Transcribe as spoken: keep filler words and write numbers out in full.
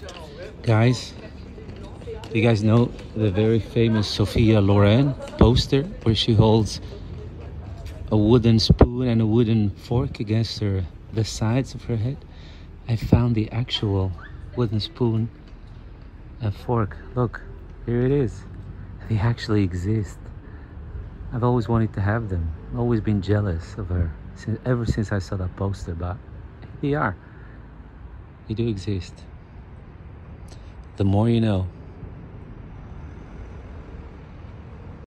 Guys, do you guys know the very famous Sophia Loren poster where she holds a wooden spoon and a wooden fork against her the sides of her head? I found the actual wooden spoon and fork. Look, here it is. They actually exist. I've always wanted to have them. I've always been jealous of her since, ever since I saw that poster, but they are. They do exist. The more you know.